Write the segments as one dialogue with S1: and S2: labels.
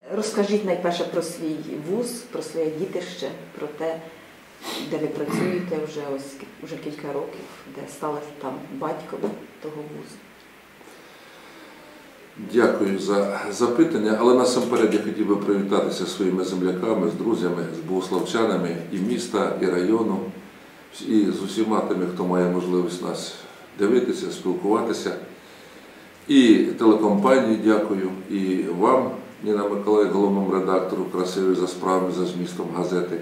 S1: Розкажіть найперше про свій вуз, про своє дітище, про те, де ви працюєте вже кілька років, де стали там батьком того вузу.
S2: Дякую за запитання, але насамперед я хотів би привітатися зі своїми земляками, з друзями, з богославчанами і міста, і району, і з усіма тими, хто має можливість нас дивитися, спілкуватися. І телекомпанії дякую, і вам, Ніна Миколаївна, головному редактору «Красиві за справами, за змістом» газети.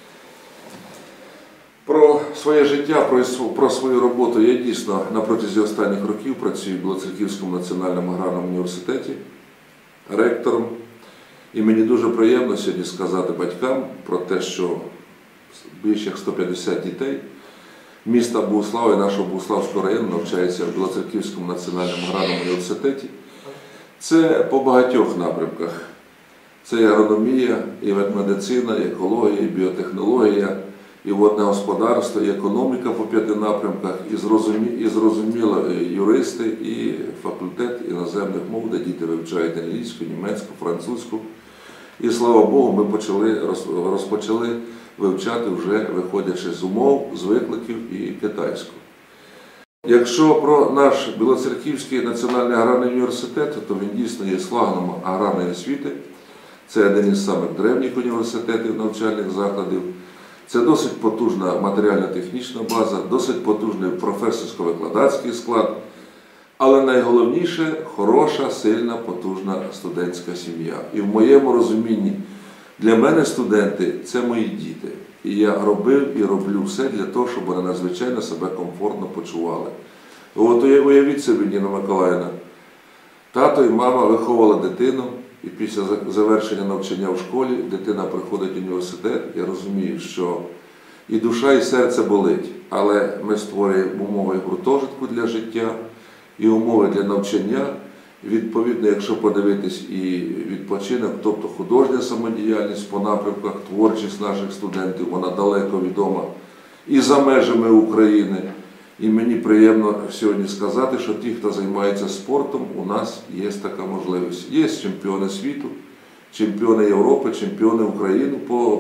S2: Про своє життя, про свою роботу я дійсно на протязі останніх років працюю в Білоцерківському національному аграрному університеті ректором. І мені дуже приємно сьогодні сказати батькам про те, що більше як 150 дітей міста Богуслава і нашого Богуславського району навчаються в Білоцерківському національному аграрному університеті. Це по багатьох напрямках. Це і агрономія, і ветмедицина, і екологія, і біотехнологія, і водне господарство, і економіка по 5 напрямках, і зрозуміло юристи, і факультет іноземних мов, де діти вивчають англійську, німецьку, французьку. І, слава Богу, ми розпочали вивчати вже, виходячи з умов, з викликів, і китайську. Якщо про наш Білоцерківський національний аграрний університет, то він дійсно є флагманом аграрної освіти. Це один із самих древніх університетів, навчальних закладів. Це досить потужна матеріально-технічна база, досить потужний професорсько-викладацький склад, але найголовніше – хороша, сильна, потужна студентська сім'я. І в моєму розумінні для мене студенти – це мої діти. І я робив і роблю все для того, щоб вони надзвичайно себе комфортно почували. От уявіть собі, Ніна Миколаївна, тато і мама виховували дитину, і після завершення навчання в школі дитина приходить в університет. Я розумію, що і душа, і серце болить, але ми створюємо умови гуртожитку для життя, і умови для навчання. Відповідно, якщо подивитись і відпочинок, тобто художня самодіяльність по напрямках, творчість наших студентів, вона далеко відома і за межами України. І мені приємно сьогодні сказати, що ті, хто займається спортом, у нас є така можливість. Є чемпіони світу, чемпіони Європи, чемпіони України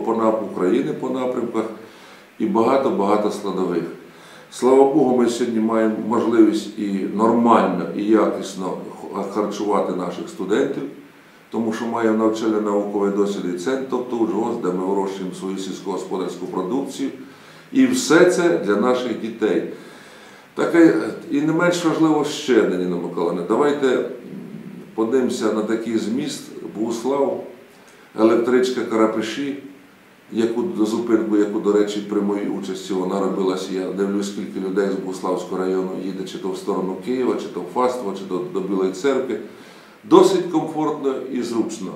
S2: по напрямках і багато-багато складових. Слава Богу, ми сьогодні маємо можливість і нормально, і якісно харчувати наших студентів, тому що маємо навчально-науковий дослідний центр, тобто УЖГОС, де ми вирощуємо свою сільськогосподарську продукцію. І все це для наших дітей. І не менш важливо ще, Ніна Миколаївна, давайте подивимося на такий зміст. Богуслав, електричка Карапеші, зупинку, яку, до речі, при моїй участі вона робилася. Я дивлюсь, скільки людей з Богуславського району їде чи то в сторону Києва, чи то в Фастова, чи то до Білої церкви. Досить комфортно і зручно.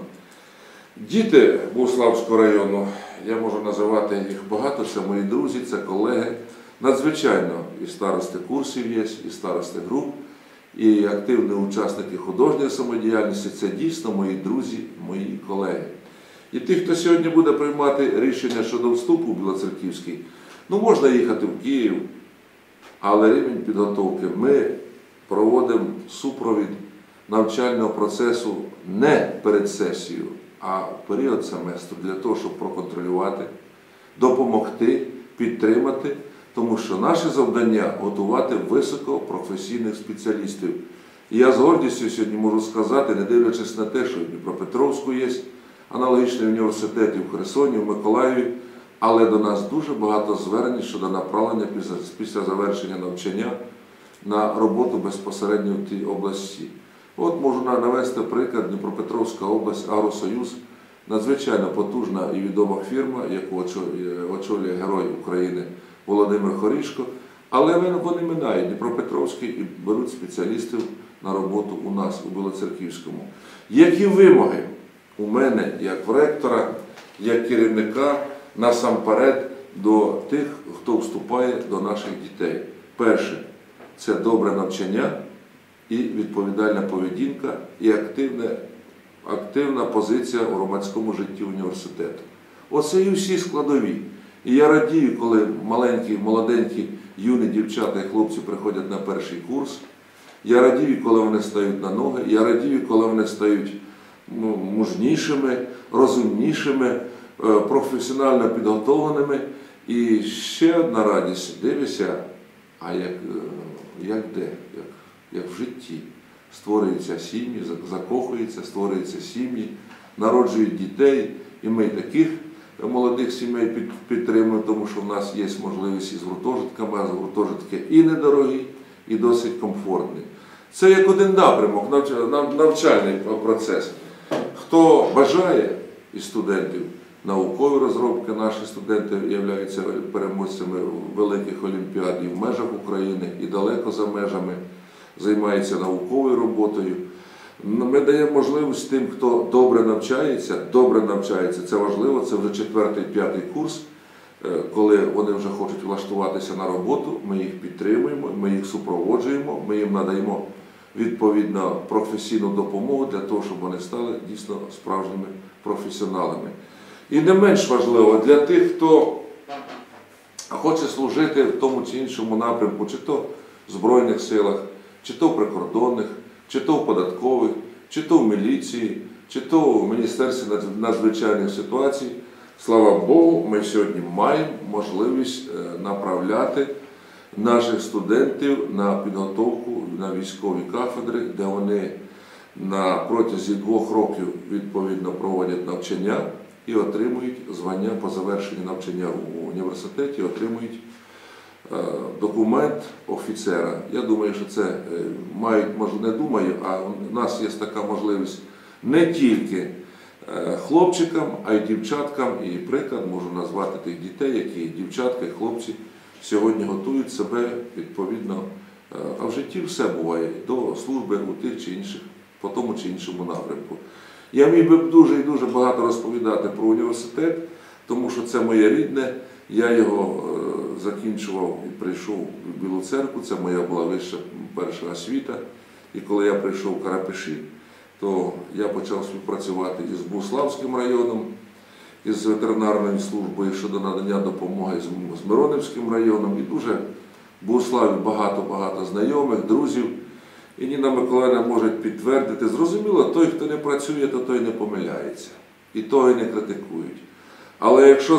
S2: Діти Богуславського району, я можу називати їх багато, це мої друзі, це колеги. Надзвичайно і старости курсів є, і старости груп, і активні учасники художньої самодіяльності. Це дійсно мої друзі, мої колеги. І ті, хто сьогодні буде приймати рішення щодо вступу в Білоцерківський, можна їхати в Київ, але рівень підготовки. Ми проводимо супровід навчального процесу не перед сесією, а в період семестру, для того, щоб проконтролювати, допомогти, підтримати, тому що наше завдання – готувати високопрофесійних спеціалістів. І я з гордістю сьогодні можу сказати, не дивлячись на те, що в Дніпропетровську є аналогічний університет, в Херсоні, в Миколаєві, але до нас дуже багато звернень щодо направлення після завершення навчання на роботу безпосередньо в тій області. От можу навести приклад: Дніпропетровська область, Агросоюз, надзвичайно потужна і відома фірма, яку очолює Герой України Володимир Хорішко, але вони минають Дніпропетровський і беруть спеціалістів на роботу у нас, у Білоцерківському. Які вимоги у мене, як в ректора, як керівника, насамперед до тих, хто вступає до наших дітей? Перше – це добре навчання і відповідальна поведінка, і активна позиція у громадському житті університету. Оце і всі складові. І я радію, коли маленькі, молоденькі, юні дівчата і хлопці приходять на перший курс. Я радію, коли вони стають на ноги. Я радію, коли вони стають мужнішими, розумнішими, професіонально підготовленими. І ще одна радість, дивишся, а як в житті. Створюються сім'ї, закохуються, створюються сім'ї, народжують дітей. І ми таких молодих сімей підтримуємо, тому що в нас є можливість із гуртожитками, а гуртожитки і недорогі, і досить комфортні. Це як один напрямок, навчальний процес. Хто бажає із студентів, наукові розробки, наші студенти являються переможцями великих олімпіад і в межах України, і далеко за межами, займаються науковою роботою. Ми даємо можливість тим, хто добре навчається, це важливо, це вже 4-5 курс, коли вони вже хочуть влаштуватися на роботу, ми їх підтримуємо, ми їх супроводжуємо, ми їм надаємо відповідно професійну допомогу для того, щоб вони стали дійсно справжніми професіоналами. І не менш важливо для тих, хто хоче служити в тому чи іншому напрямку, чи то в Збройних силах, чи то в прикордонних, чи то в податкових, чи то в міліції, чи то в Міністерстві надзвичайних ситуацій. Слава Богу, ми сьогодні маємо можливість направляти наших студентів на підготовку на військові кафедри, де вони на протязі 2 років відповідно проводять навчання і отримують звання по завершенні навчання у університеті, отримують документ офіцера. Я думаю, що це мають, не думаю, а у нас є така можливість не тільки хлопчикам, а й дівчаткам. І приклад можу назвати тих дітей, які дівчатка і хлопці сьогодні готують себе відповідно, а в житті все буває, до служби у тих чи інших, по тому чи іншому напрямку. Я міг би дуже і дуже багато розповідати про університет, тому що це моє рідне. Я його закінчував і прийшов в Білу Церкву, це моя була вища перша освіта. І коли я прийшов в Карапеші, то я почав співпрацювати із Богуславським районом, із ветеринарною службою щодо надання допомоги з Миронівським районом. І дуже в Богуславі багато знайомих, друзів. І Ніна Миколаївна може підтвердити. Зрозуміло, той, хто не працює, то той не помиляється. І того і не критикують. Але якщо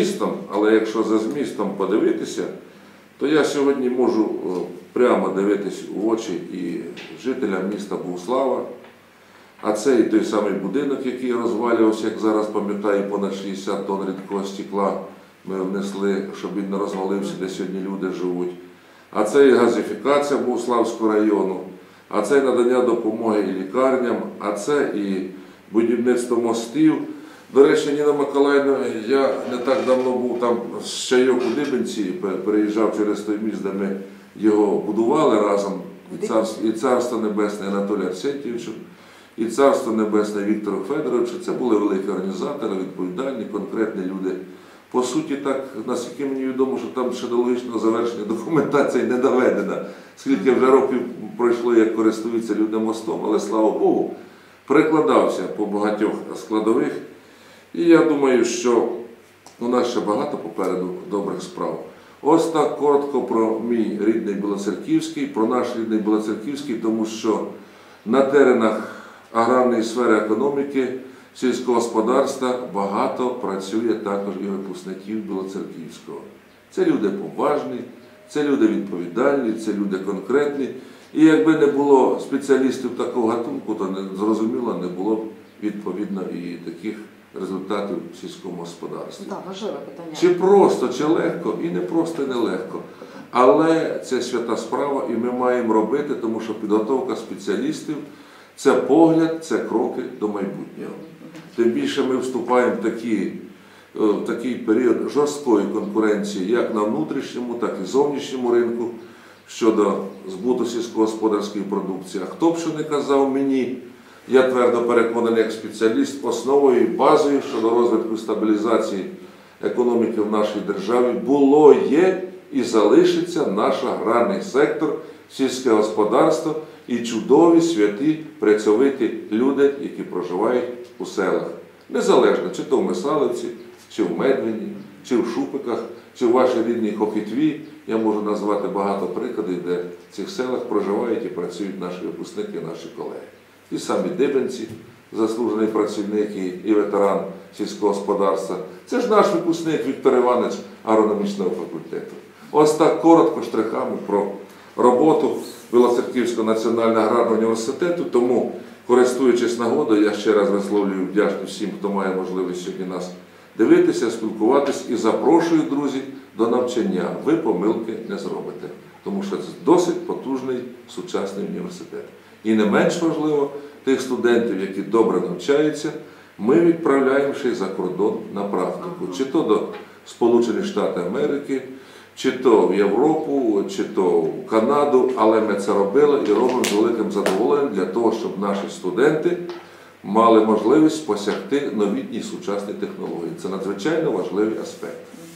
S2: за змістом подивитися, то я сьогодні можу прямо дивитись у очі і жителям міста Богуслава, а це і той самий будинок, який розвалювався, як зараз пам'ятаю, понад 60 тонн рідкого стекла ми внесли, щоб він не розвалився, де сьогодні люди живуть. А це і газифікація Богуславського району, а це і надання допомоги і лікарням, а це і будівництво мостів. До речі, Ніна Миколаївна, я не так давно був там з чайок у Дибенці, переїжджав через той міст, де ми його будували разом, і Царство Небесне Анатолію Арсентьєвичу, і Царство Небесне Віктору Федоровичу. Це були великі організатори, відповідальні, конкретні люди. По суті, так, наскільки мені відомо, що там ще до логічного завершення документація не доведена, скільки вже років пройшло, як користуються люди мостом, але, слава Богу, перекладався по багатьох складових. І я думаю, що у нас ще багато попереду добрих справ. Ось так коротко про мій рідний Білоцерківський, про наш рідний Білоцерківський, тому що на теренах аграрної сфери економіки, сільського господарства багато працює також і випускників Білоцерківського. Це люди поважні, це люди відповідальні, це люди конкретні. І якби не було спеціалістів такого гатунку, то зрозуміло не було б відповідно і таких результатів в сільському господарстві.
S1: Так, важливе питання.
S2: Чи просто, чи легко, і не просто, і не легко. Але це свята справа, і ми маємо робити, тому що підготовка спеціалістів – це погляд, це кроки до майбутнього. Тим більше ми вступаємо в такий період жорсткої конкуренції як на внутрішньому, так і зовнішньому ринку щодо збуту сільськогосподарської продукції. А хто б що не казав мені, я твердо переконаний як спеціаліст, основою і базою щодо розвитку і стабілізації економіки в нашій державі було, є і залишиться наш аграрний сектор, сільське господарство і чудові, святі, працьовиті люди, які проживають у селах. Незалежно, чи то в Месалівці, чи в Медвені, чи в Шупиках, чи в вашій рідній Хохітві. Я можу назвати багато прикладів, де в цих селах проживають і працюють наші випускники, наші колеги. Ті самі Дибенці, заслужений працівник і ветеран сільського господарства. Це ж наш випускник Віктор Іванович агрономічного факультету. Ось так коротко штрихами про роботу Білоцерківського національного аграрного університету. Тому, користуючись нагодою, я ще раз висловлюю вдячність всім, хто має можливість сьогодні нас дивитися, спілкуватись і запрошую, друзі, до навчання. Ви помилки не зробите, тому що це досить потужний сучасний університет. І не менш важливо, тих студентів, які добре навчаються, ми відправляємо ще й за кордон на практику. Чи то до Сполучених Штатів Америки, чи то в Європу, чи то в Канаду, але ми це робили і робимо з великим задоволенням для того, щоб наші студенти мали можливість посягти новітні сучасні технології. Це надзвичайно важливий аспект.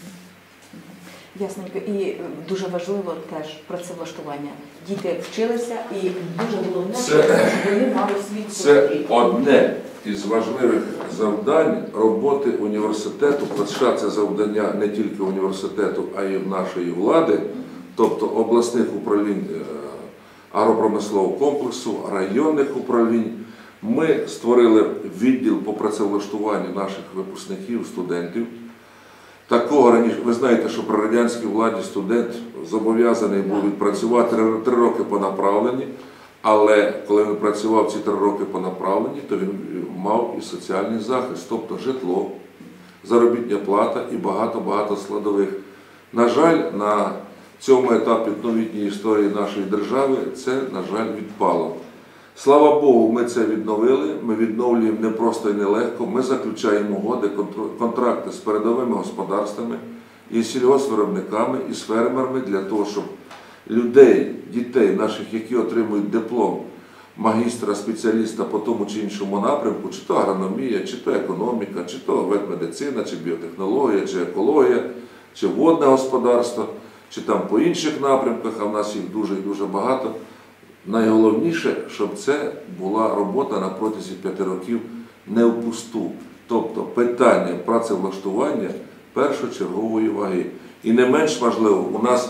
S1: Ясненько. І дуже важливо теж працевлаштування. Діти вчилися і дуже головне, щоб вони мали свій
S2: Це одне із важливих завдань роботи університету, хоча це завдання не тільки університету, а й нашої влади, тобто обласних управлінь агропромислового комплексу, районних управлінь. Ми створили відділ по працевлаштуванню наших випускників, студентів. Такого раніше, ви знаєте, що при радянській владі студент зобов'язаний був відпрацювати 3 роки по направленні, але коли він працював ці 3 роки по направленні, то він мав і соціальний захист, тобто житло, заробітна плата і багато-багато складових. На жаль, на цьому етапі новітньої історії нашої держави це, на жаль, відпало. Слава Богу, ми це відновили, ми відновлюємо не просто і нелегко, ми заключаємо угоди, контракти з передовими господарствами, і з сільгоспвиробниками, і з фермерами для того, щоб людей, дітей наших, які отримують диплом магістра, спеціаліста по тому чи іншому напрямку, чи то агрономія, чи то економіка, чи то ветмедицина, чи біотехнологія, чи екологія, чи водне господарство, чи там по інших напрямках, а в нас їх дуже і дуже багато. Найголовніше, щоб це була робота на протязі 5 років не впусту. Тобто питання працевлаштування першочергової ваги. І не менш важливо, у нас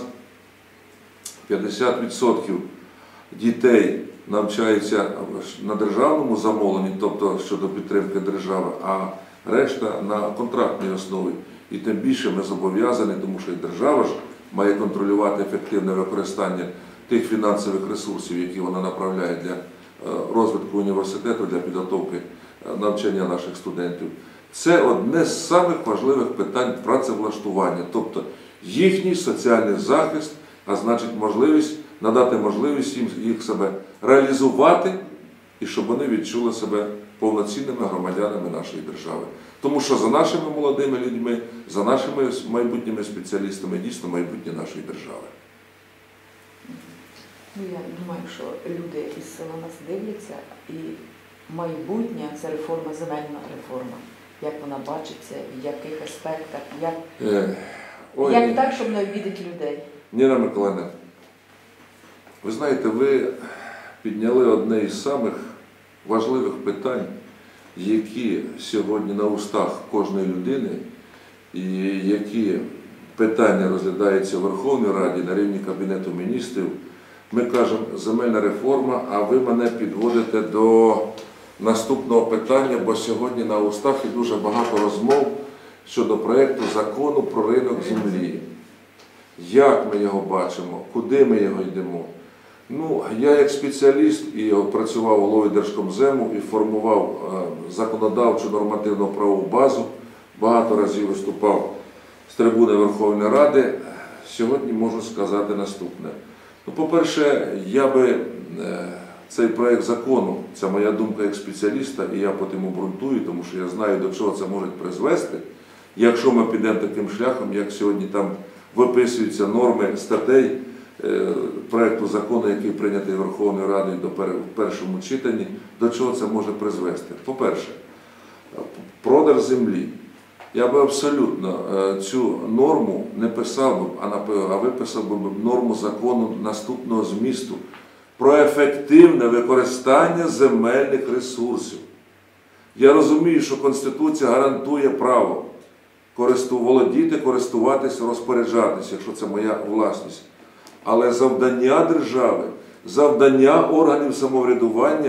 S2: 50% дітей навчаються на державному замовленні, тобто щодо підтримки держави, а решта на контрактній основі. І тим більше ми зобов'язані, тому що і держава ж має контролювати ефективне використання тих фінансових ресурсів, які вона направляє для розвитку університету, для підготовки навчання наших студентів. Це одне з самих важливих питань працевлаштування, тобто їхній соціальний захист, а значить надати можливість їх себе реалізувати і щоб вони відчули себе повноцінними громадянами нашої держави. Тому що за нашими молодими людьми, за нашими майбутніми спеціалістами дійсно майбутнє нашої держави.
S1: Я думаю, що люди із села нас дивляться, і майбутнє – це реформа, земельна реформа. Як вона бачиться, в яких аспектах, як так, щоб не обідати людей?
S2: Ніна Миколаївна, ви знаєте, ви підняли одне із самих важливих питань, які сьогодні на устах кожної людини, і які питання розглядаються в Верховній Раді на рівні Кабінету міністрів. Ми кажемо земельна реформа, а ви мене підводите до наступного питання, бо сьогодні на устах є дуже багато розмов щодо проєкту закону про ринок землі. Як ми його бачимо, куди ми його йдемо? Ну, я як спеціаліст і працював головою Держкомзему і формував законодавчу нормативно-правову базу, багато разів виступав з трибуни Верховної Ради, сьогодні можу сказати наступне. Ну, по-перше, я би цей проєкт закону, це моя думка як спеціаліста, і я потім обґрунтую, тому що я знаю, до чого це може призвести, якщо ми підемо таким шляхом, як сьогодні там виписуються норми статей проєкту закону, який прийнятий Верховною Радою в першому читанні, до чого це може призвести. По-перше, продаж землі. Я би абсолютно цю норму не писав, а виписав би норму закону наступного змісту про ефективне використання земельних ресурсів. Я розумію, що Конституція гарантує право володіти, користуватися, розпоряджатися, якщо це моя власність. Але завдання держави, завдання органів самоврядування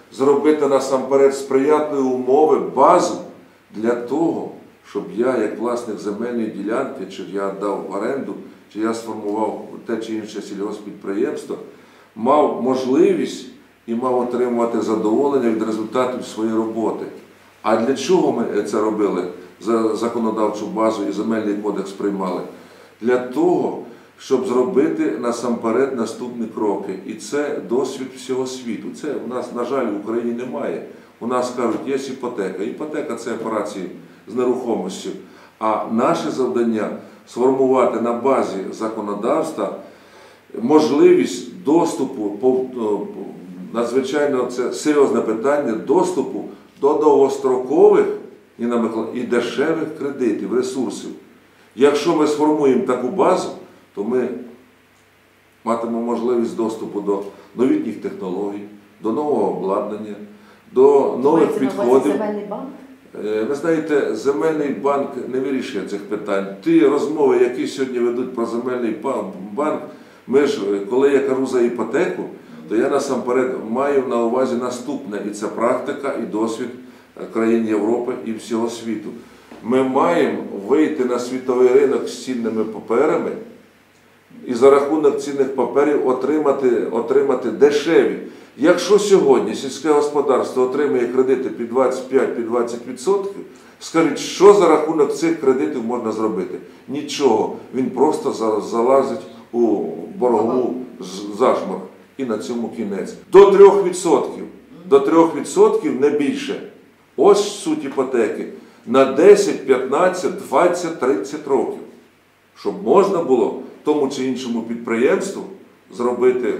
S2: зробити насамперед сприятливі умови, базу для того, щоб я, як власник земельної ділянки, чи я дав в оренду, чи я сформував те чи інше сільгосппідприємство, мав можливість і мав отримувати задоволення від результатів своєї роботи. А для чого ми це робили? Законодавчу базу і земельний кодекс приймали? Для того, щоб зробити насамперед наступні кроки. І це досвід всього світу. Це у нас, на жаль, в Україні немає. У нас кажуть, є іпотека. Іпотека – це операції з нерухомістю. А наше завдання – сформувати на базі законодавства можливість доступу, надзвичайно це серйозне питання, доступу до довгострокових і дешевих кредитів, ресурсів. Якщо ми сформуємо таку базу, то ми матимемо можливість доступу до новітніх технологій, до нового обладнання, до нових підходів.
S1: Земельний банк?
S2: Ви знаєте, земельний банк не вирішує цих питань. Ті розмови, які сьогодні ведуть про земельний банк, коли я кажу за іпотеку, то я насамперед маю на увазі наступне, і це практика, і досвід країн Європи і всього світу. Ми маємо вийти на світовий ринок з цінними паперами і за рахунок цінних паперів отримати дешеві. Якщо сьогодні сільське господарство отримує кредити під 25-20%, скажіть, що за рахунок цих кредитів можна зробити? Нічого. Він просто залазить у боргову зашморг. І на цьому кінець. До 3%. До 3% не більше. Ось суть іпотеки. На 10, 15, 20, 30 років. Щоб можна було тому чи іншому підприємству зробити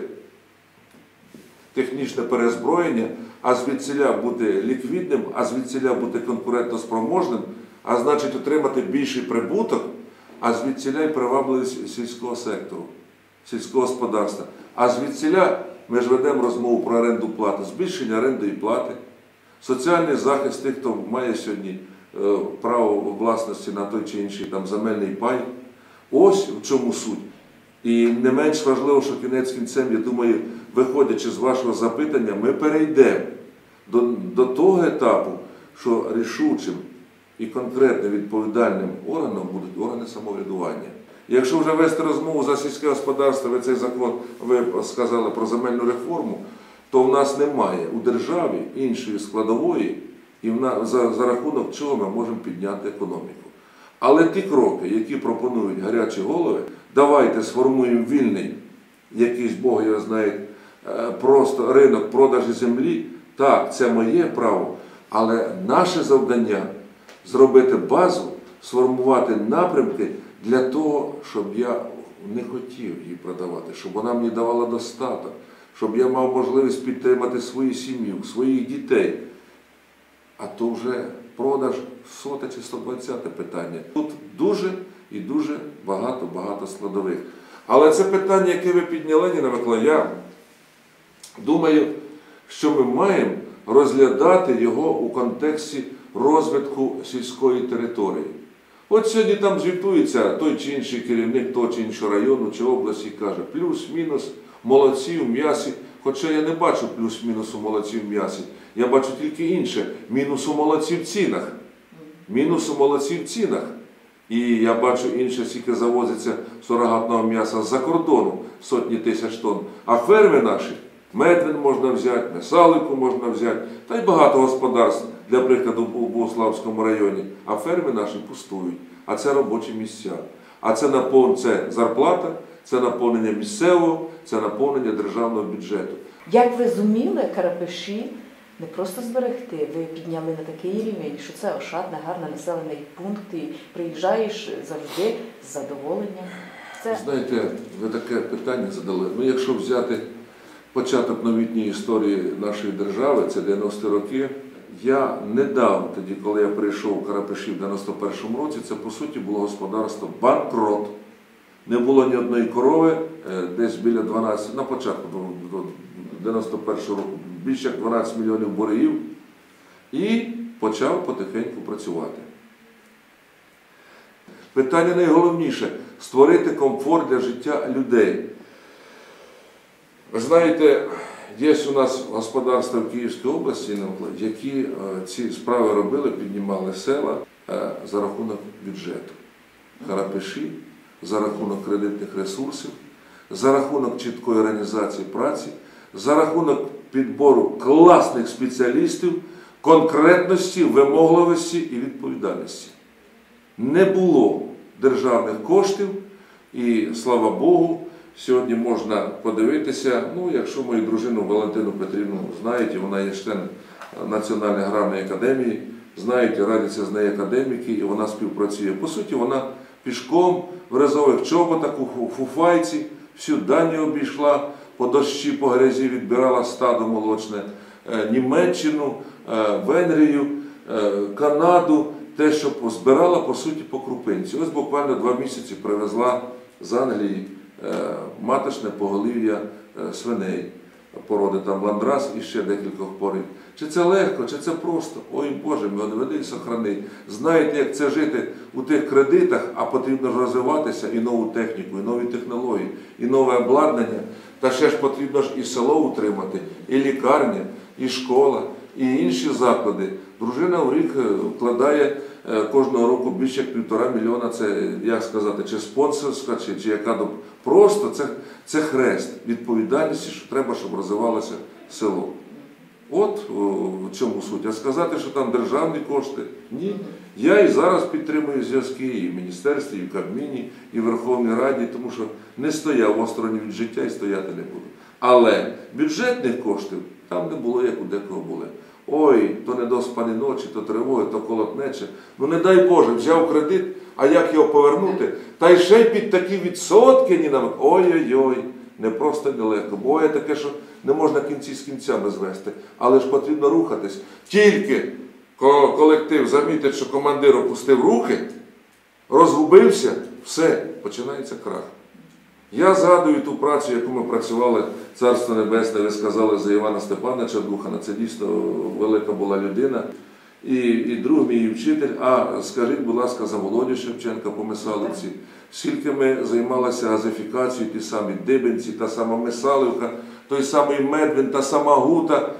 S2: технічне переозброєння, а звідсіля бути ліквідним, а звідсіля бути конкурентоспроможним, а значить отримати більший прибуток, а звідсіля й привабливість сільського сектору, сільського господарства. А звідсіля ми ж ведемо розмову про оренду плати, збільшення орендної плати, соціальний захист тих, хто має сьогодні право власності на той чи інший земельний пай. Ось в чому суть. І не менш важливо, що кінець кінцем, я думаю, виходячи з вашого запитання, ми перейдемо до того етапу, що рішучим і конкретно відповідальним органом будуть органи самоврядування. Якщо вже вести розмову за сільське господарство, ви цей закон, ви сказали про земельну реформу, то в нас немає у державі іншої складової, і за рахунок чого ми можемо підняти економіку. Але ті кроки, які пропонують гарячі голови, давайте сформуємо вільний, якийсь Бог його знає, просто ринок продажу землі. Так, це моє право, але наше завдання – зробити базу, сформувати напрямки для того, щоб я не хотів її продавати, щоб вона мені давала достаток, щоб я мав можливість підтримати свою сім'ю, своїх дітей. А то вже продаж 100 чи 120 питання. Тут дуже і дуже багато складових. Але це питання, яке ви підняли, Ніна Миколаївна, я думаю, що ми маємо розглядати його у контексті розвитку сільської території. От сьогодні там звітується той чи інший керівник того чи іншого району чи області, каже, плюс-мінус, молодці в м'ясі. Хоча я не бачу плюс-мінусу молодці в м'ясі, я бачу тільки інше, мінусу молодці в цінах. Мінусу молодці в цінах. І я бачу інше, скільки завозиться сурогатного м'яса з-за кордону, сотні тисяч тонн. А ферми наші, Медвин можна взяти, Месалику можна взяти, та й багато господарств, для прикладу, у Богуславському районі. А ферми наші пустують. А це робочі місця. А це зарплата, це наповнення місцевого, це наповнення державного бюджету.
S1: Як ви зуміли Карапиші не просто зберегти, ви підняли на такий рівень, що це ошатний, гарний населений пункт, і приїжджаєш завжди з задоволенням.
S2: Знаєте, ви таке питання задали. Якщо взяти початок новітньої історії нашої держави, це 90-ті роки, я недавно, тоді, коли я прийшов у Карапиші в 91-му році, це, по суті, було господарство банкрот. Не було ні одної корови, десь біля 12, на початку 91-го року, більше як 12 мільйонів буреїв, і почав потихеньку працювати. Питання найголовніше – створити комфорт для життя людей. Ви знаєте, Є у нас господарства в Київській області, які ці справи робили, піднімали села за рахунок бюджету. Карапеші, за рахунок кредитних ресурсів, за рахунок чіткої організації праці, за рахунок підбору класних спеціалістів, конкретності, вимогливості і відповідальності. Не було державних коштів і, слава Богу, сьогодні можна подивитися, ну, якщо мою дружину Валентину Петрівну знаєте, вона є член Національної аграрної академії, знаєте, радяться з нею академіки, і вона співпрацює. По суті, вона пішком в резових чоботах, у фуфайці, всю Данію обійшла, по дощі, по грязі відбирала стадо молочне, Німеччину, Венгрію, Канаду, те, що збирала, по суті, по крупинці. Ось буквально 2 місяці привезла з Англії маточне поголів'я свиней, породи там ландрас і ще декількох порід. Чи це легко, чи це просто? Ой, Боже, мій одведи і сохрани. Знаєте, як це жити у тих кредитах, а потрібно ж розвиватися і нову техніку, і нові технології, і нове обладнання. Та ще ж потрібно ж і село утримати, і лікарня, і школа, і інші заклади. Дружина в рік вкладає кожного року більше як 1,5 мільйона, це, як сказати, чи спонсорська, чи яка. Просто це хрест відповідальності, що треба, щоб розвивалося село. От в чому суть. А сказати, що там державні кошти – ні. Я і зараз підтримую зв'язки і в Міністерстві, і в Кабміні, і в Верховній Раді, тому що не стояв осторонь від життя і стояти не буду. Але бюджетних коштів там не було, як у декого були. Ой, то недоспані ночі, то тривоги, то колотнече. Ну не дай Боже, взяв кредит, а як його повернути? Та й ще й під такі відсотки, Ніна, ой-ой-ой, не просто нелегко. Буває таке, що не можна кінці з кінцями звести, але ж потрібно рухатись. Тільки колектив замітить, що командир опустив руки, розгубився, все, починається крах. Я згадую ту працю, яку ми працювали, Царство Небесне, ви сказали за Івана Степановича Духана, це дійсно велика була людина. І друг мій, і вчитель, а скажіть, будь ласка, за Володю Шевченка по Месалівці. Скільки ми займалися газифікацією, ті самі Дибенці, та сама Месалівка, той самий Медвін, та сама Гута,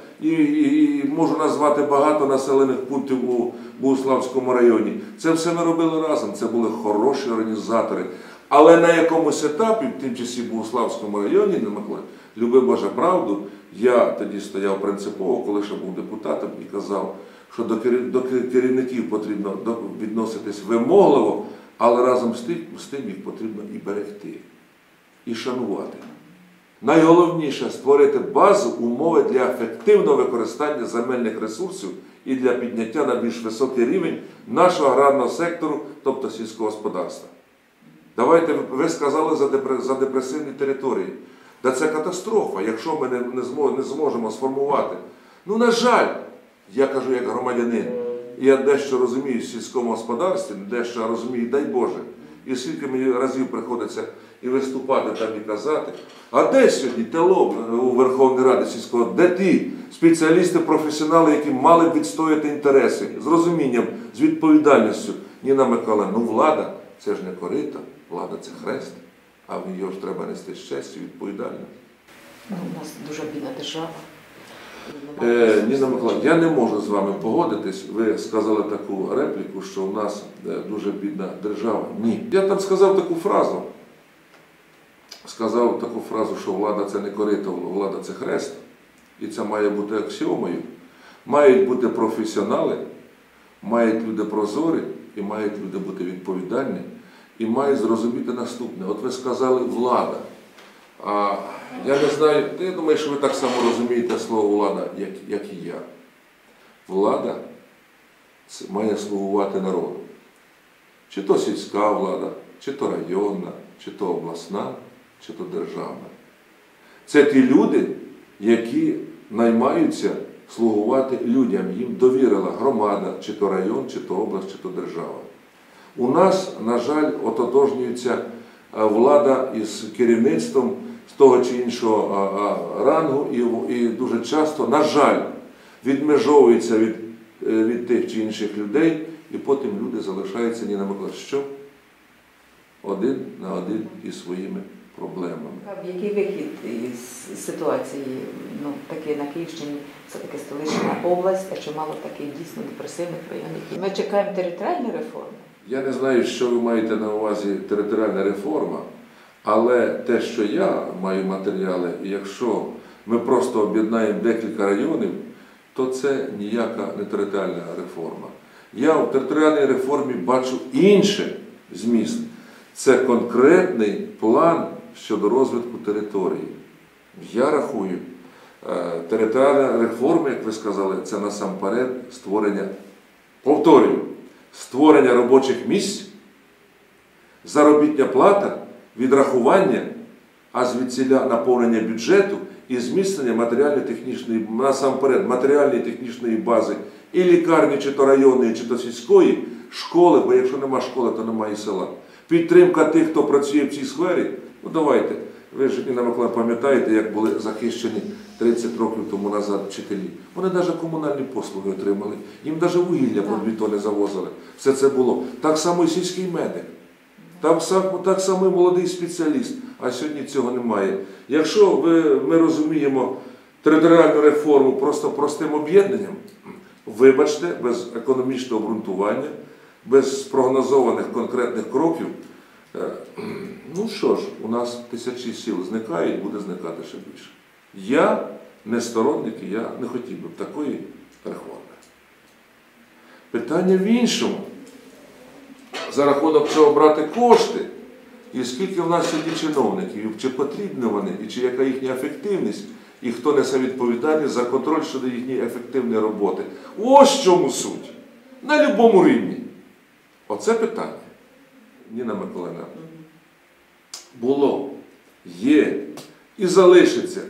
S2: і можу назвати багато населених пунктів у Богуславському районі. Це все ми робили разом, це були хороші організатори. Але на якомусь етапі, в тим часі в Богуславському районі, люби Боже правду, я тоді стояв принципово, коли ще був депутатом, і казав, що до керівників потрібно відноситись вимогливо, але разом з тим їх потрібно і берегти, і шанувати. Найголовніше – створити базу, умови для ефективного використання земельних ресурсів і для підняття на більш високий рівень нашого аграрного сектору, тобто сільського господарства. Давайте, ви сказали за депресивні території. Та це катастрофа, якщо ми не зможемо сформувати. Ну, на жаль, я кажу як громадянин, я дещо розумію в сільському господарстві, дещо розумію, дай Боже. І скільки мені разів приходиться і виступати там, і казати. А де сьогодні ТЕЛО у Верховній Раді сільського? Де ті спеціалісти, професіонали, які мали б відстояти інтереси з розумінням, з відповідальністю? Ніна Миколаївна, ну влада – це ж не корито, влада – це хрест, а в його ж треба нести з честю і відповідальність.
S1: Ну, у нас дуже бідна держава.
S2: Ніна Миколаївна, я не можу з вами погодитись. Ви сказали таку репліку, що у нас дуже бідна держава. Ні. Я там сказав таку фразу. Сказав таку фразу, що влада – це не корито, влада – це хрест. І це має бути аксіомою. Мають бути професіонали, мають люди прозорі, і мають люди бути відповідальні, і мають зрозуміти наступне. От ви сказали «влада». А я не знаю, я думаю, що ви так само розумієте слово «влада», як і я. Влада має слугувати народу. Чи то сільська влада, чи то районна, чи то обласна, чи то державна. Це ті люди, які наймаються слугувати людям. Їм довірила громада, чи то район, чи то область, чи то держава. У нас, на жаль, ототожнюється влада із керівництвом з того чи іншого рангу і дуже часто, на жаль, відмежовується від тих чи інших людей, і потім люди залишаються, Ніна Миколаївна, що? Один на один із своїми проблемами.
S1: Який вихід із ситуації, ну, таки на Київщині, все-таки столична область, а чимало таких дійсно депресивних районів. Ми чекаємо територіальну реформу.
S2: Я не знаю, що ви маєте на увазі територіальна реформа, але те, що я маю матеріали, і якщо ми просто об'єднаємо декілька районів, то це ніяка не територіальна реформа. Я в територіальній реформі бачу інший зміст. Це конкретний план щодо розвитку території. Я рахую, територіальна реформа, як ви сказали, це насамперед створення, повторюю, створення робочих місць, заробітня плата, відрахування, а звідсіля наповнення бюджету і зміцнення матеріально-технічної, насамперед, матеріальної технічної бази і лікарні, чи то районної, чи то сільської, школи, бо якщо нема школи, то немає і села. Підтримка тих, хто працює в цій сфері, ну давайте, ви ж, Інна Миколаївна, пам'ятаєте, як були захищені 30 років тому назад вчителі. Вони навіть комунальні послуги отримали, їм навіть вугілля по 2 тони завозили. Все це було. Так само і сільський медик. Так само і молодий спеціаліст, а сьогодні цього немає. Якщо ми розуміємо територіальну реформу просто простим об'єднанням, вибачте, без економічного обґрунтування, без спрогнозованих конкретних кроків, ну що ж, у нас тисячі сіл зникають, буде зникати ще більше. Я не сторонник, я не хотів би такої реформи. Питання в іншому. За рахунок чого брати кошти, і скільки в нас сьогодні чиновників, чи потрібні вони, і чи яка їхня ефективність, і хто несе відповідальність за контроль щодо їхньої ефективної роботи. Ось в чому суть. На будь-якому рівні. Оце питання. Ніна Миколаївна, було, є і залишиться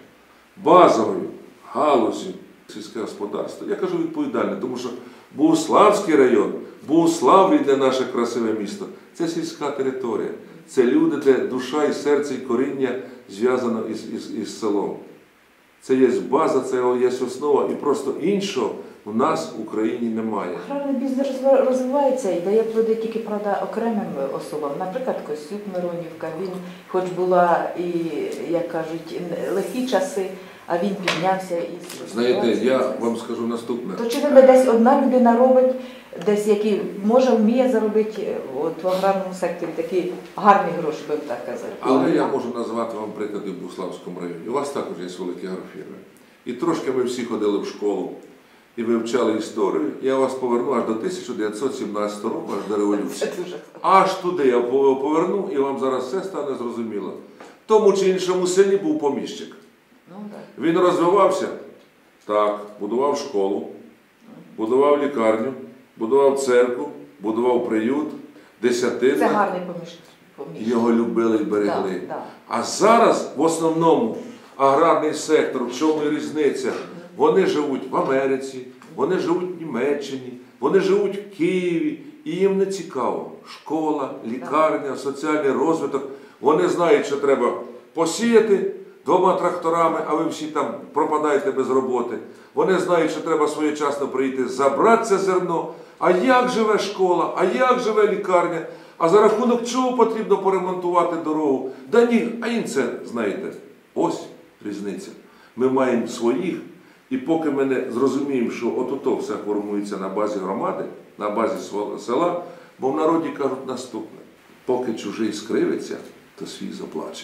S2: базовою галузю сільське господарство. Я кажу відповідально, тому що Богуславський район, Богуслав, рідне наше красиве місто, це сільська територія. Це люди, де душа і серце, і коріння зв'язано із селом. Це є база, це є основа, і просто іншого у нас в Україні немає.
S1: Аграрний бізнес розвивається і дає плоди тільки, правда, окремим особам. Наприклад, Косюк Миронівка, він хоч була і, як кажуть, легкі часи, а він піднявся із...
S2: Знаєте, я вам скажу наступне.
S1: То чи ви десь одна людина робить, десь який може, вміє заробити от, в аграрному секторі такі гарні гроші, би так казати?
S2: Але я можу назвати вам приклади в Богуславському районі. У вас також є великі агрофірми. І трошки ми всі ходили в школу і вивчали історію. Я вас поверну аж до 1917 року, аж до революції. Аж туди я поверну, і вам зараз все стане зрозуміло. В тому чи іншому селі був поміщик. Він розвивався, так, будував школу, будував лікарню, будував церкву, будував приют, десятину.
S1: Це гарний поміщик.
S2: Його любили і берегли. А зараз в основному аграрний сектор, в чому і різниця? Вони живуть в Америці, вони живуть в Німеччині, вони живуть в Києві, і їм не цікаво. Школа, лікарня, соціальний розвиток. Вони знають, що треба посіяти 2 тракторами, а ви всі там пропадаєте без роботи. Вони знають, що треба своєчасно прийти, забрати це зерно. А як живе школа, а як живе лікарня, а за рахунок чого потрібно поремонтувати дорогу? Да ні, а їм це, знаєте, ось різниця. Ми маємо своїх, і поки ми не зрозуміємо, що от-ото все формується на базі громади, на базі села, бо в народі кажуть наступне: поки чужий скривиться, то свій заплаче.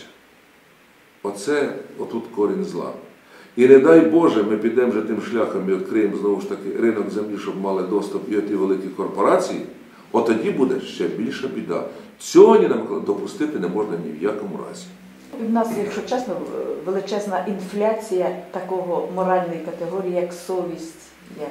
S2: Оце отут корінь зла. І не дай Боже, ми підемо вже тим шляхом і відкриємо знову ж таки ринок землі, щоб мали доступ і ті великі корпорації, от тоді буде ще більша біда. Цього нам допустити не можна ні в якому разі.
S1: У нас, якщо чесно, величезна інфляція такого моральної категорії, як совість,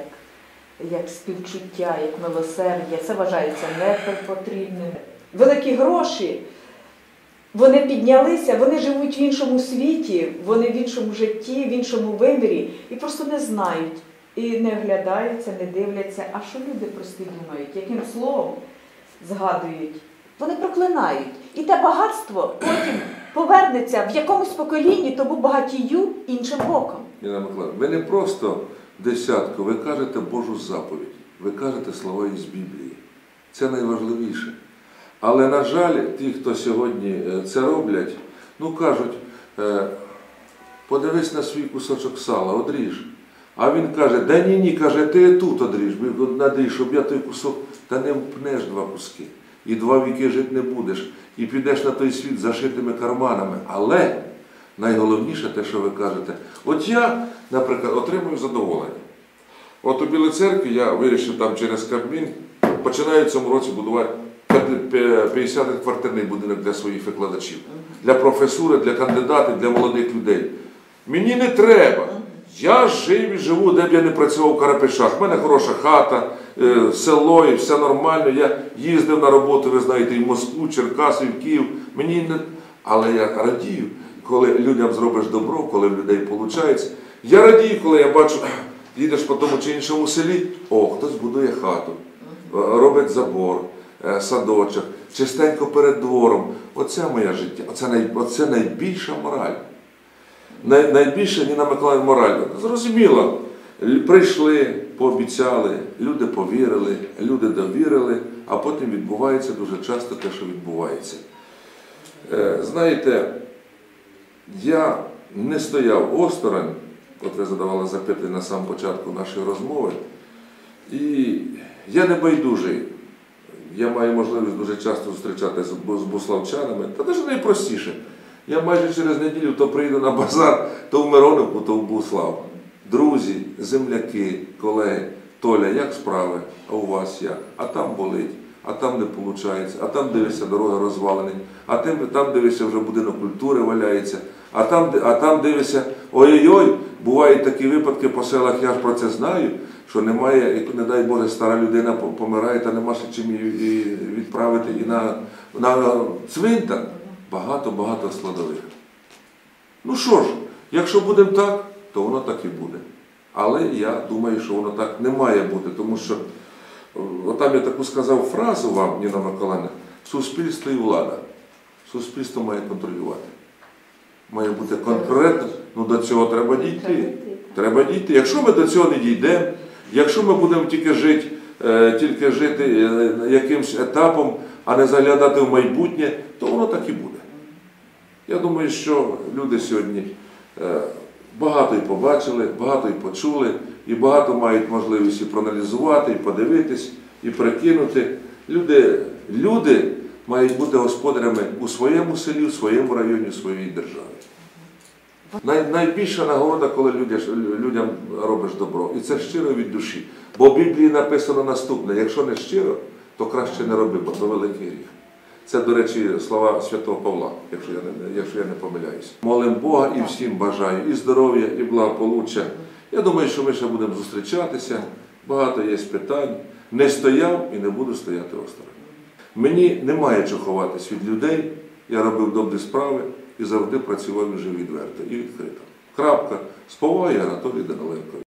S1: як співчуття, як милосердя. Це вважається непотрібним. Великі гроші, вони піднялися, вони живуть в іншому світі, вони в іншому житті, в іншому вимірі і просто не знають, і не оглядаються, не дивляться. А що люди прості думають, яким словом згадують? Вони проклинають. І те багатство потім повернеться в якомусь поколінні тому багатію іншим боком.
S2: Ніна Миколаївна, ви не просто десятку, ви кажете Божу заповідь, ви кажете слова із Біблії. Це найважливіше. Але, на жаль, ті, хто сьогодні це роблять, Ну кажуть, подивись на свій кусочок сала, одріж. А він каже, да ні, каже, ти тут одріж, надріж, щоб я той кусок, та не впнеш 2 куски. І 2 віки жити не будеш. І підеш на той світ зашитими карманами. Але найголовніше те, що ви кажете, от я, наприклад, отримую задоволення. От у Білій Церкві я вирішив там через Кабмін, починаю в цьому році будувати 50-квартирний будинок для своїх викладачів. Для професури, для кандидатів, для молодих людей. Мені не треба. Я жив і живу, де б я не працював в Карапешах. У мене хороша хата, село і все нормально. Я їздив на роботу, ви знаєте, і в Москву, Черкаси, в Київ. Мені не... Але я радію, коли людям зробиш добро, коли в людей виходить. Я радію, коли я бачу, їдеш по тому чи іншому селі, хтось будує хату, робить забор, садочок, чистенько перед двором. Оце моє життя, оце найбільша мораль. Найбільше Ніна Миколаївна мораль. Зрозуміло, прийшли, пообіцяли, люди повірили, люди довірили, а потім відбувається дуже часто те, що відбувається. Знаєте, я не стояв осторонь, от ви задавали запитання на самому початку нашої розмови, і я не байдужий. Я маю можливість дуже часто зустрічатися з буславчанами, та навіть найпростіше. Я майже через неділю то приїду на базар, то в Мироновку, то в Буслав. Друзі, земляки, колеги, Толя, як справи? А у вас як? А там болить, а там не виходить, а там дивишся, дороги розвалені, а там дивишся, вже будинок культури валяється, а там дивишся, ой-ой-ой, бувають такі випадки по селах, я ж про це знаю, що немає, не дай Боже, стара людина помирає, та нема ще чим її відправити і на цвинтар. Багато складових. Ну що ж, якщо будемо так, то воно так і буде. Але я думаю, що воно так не має бути, тому що, отам я таку сказав фразу вам, Ніна Миколаївна, суспільство і влада. Суспільство має контролювати. Має бути конкретно, до цього треба дійти. Треба дійти. Якщо ми до цього не дійдемо, якщо ми будемо тільки жити якимось етапом, а не заглядати в майбутнє, то воно так і буде. Я думаю, що люди сьогодні багато і побачили, багато і почули, і багато мають можливість і проаналізувати, і подивитись, і прикинути. Люди мають бути господарями у своєму селі, у своєму районі, у своїй державі. Найбільша нагорода, коли людям робиш добро. І це щиро від душі. Бо в Біблії написано наступне: якщо не щиро, то краще не роби, бо то великий гріх. Це, до речі, слова святого Павла, якщо я не помиляюсь. Молим Бога і всім бажаю і здоров'я, і благополуччя. Я думаю, що ми ще будемо зустрічатися, багато є питань. Не стояв і не буду стояти осторонь. Мені немає чого ховатись від людей, я робив добрі справи і завжди працював вже відверто і відкрито. Крапка. З повагою, Анатолій Даниленко.